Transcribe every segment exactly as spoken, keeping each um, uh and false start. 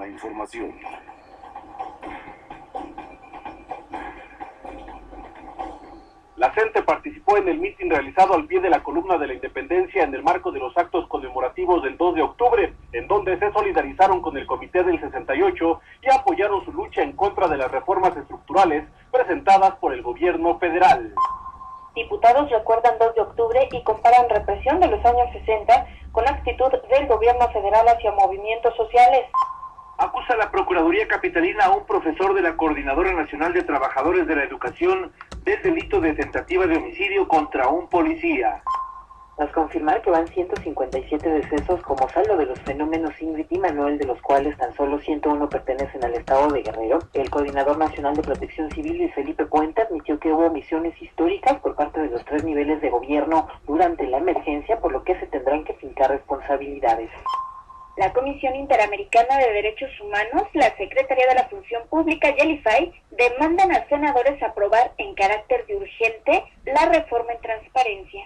información. La CENTE participó en el mitin realizado al pie de la columna de la Independencia en el marco de los actos conmemorativos del dos de octubre, en donde se solidarizaron con el Comité del sesenta y ocho y apoyaron su lucha en contra de las reformas estructurales presentadas por el gobierno federal. Diputados recuerdan dos de octubre y comparan represión de los años sesenta con la actitud del gobierno federal hacia movimientos sociales. Acusa la Procuraduría Capitalina a un profesor de la Coordinadora Nacional de Trabajadores de la Educación del delito de tentativa de homicidio contra un policía. Tras confirmar que van ciento cincuenta y siete decesos como saldo de los fenómenos Ingrid y Manuel, de los cuales tan solo ciento uno pertenecen al estado de Guerrero, el Coordinador Nacional de Protección Civil, Luis Felipe Puente, admitió que hubo omisiones históricas por parte de los tres niveles de gobierno durante la emergencia, por lo que se tendrán que fincar responsabilidades. La Comisión Interamericana de Derechos Humanos, la Secretaría de la Función Pública y el I F A I demandan a senadores aprobar en carácter de urgente la reforma en transparencia.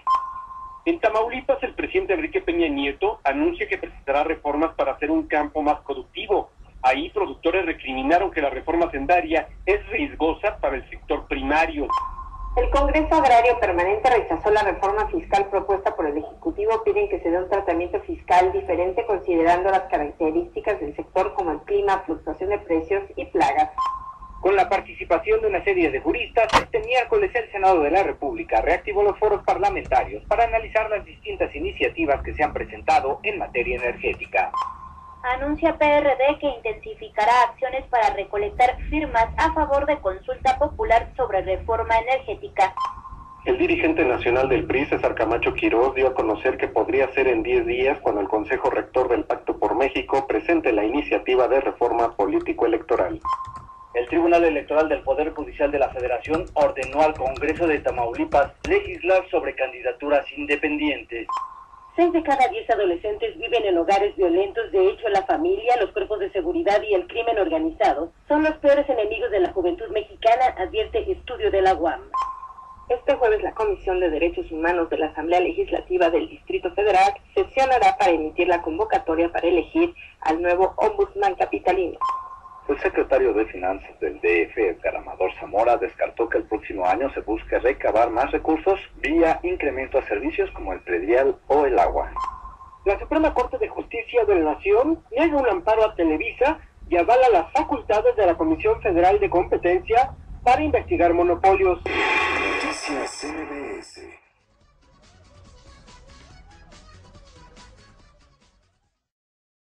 En Tamaulipas, el presidente Enrique Peña Nieto anuncia que presentará reformas para hacer un campo más productivo. Ahí, productores recriminaron que la reforma hacendaria es riesgosa para el sector primario. El Congreso Agrario Permanente rechazó la reforma fiscal propuesta por el Ejecutivo. Piden que se dé un tratamiento fiscal diferente considerando las características del sector como el clima, fluctuación de precios y plagas. Con la participación de una serie de juristas, este miércoles el Senado de la República reactivó los foros parlamentarios para analizar las distintas iniciativas que se han presentado en materia energética. Anuncia P R D que intensificará acciones para recolectar firmas a favor de consulta popular sobre reforma energética. El dirigente nacional del P R I, César Camacho Quirós, dio a conocer que podría ser en diez días cuando el Consejo Rector del Pacto por México presente la iniciativa de reforma político-electoral. El Tribunal Electoral del Poder Judicial de la Federación ordenó al Congreso de Tamaulipas legislar sobre candidaturas independientes. Seis de cada diez adolescentes viven en hogares violentos. De hecho, la familia, los cuerpos de seguridad y el crimen organizado son los peores enemigos de la juventud mexicana, advierte estudio de la U A M. Este jueves la Comisión de Derechos Humanos de la Asamblea Legislativa del Distrito Federal sesionará para emitir la convocatoria para elegir al nuevo ombudsman capitalino. El secretario de Finanzas del D F, Edgar Amador Zamora, descartó que el próximo año se busque recabar más recursos vía incremento a servicios como el predial o el agua. La Suprema Corte de Justicia de la Nación niega un amparo a Televisa y avala las facultades de la Comisión Federal de Competencia para investigar monopolios.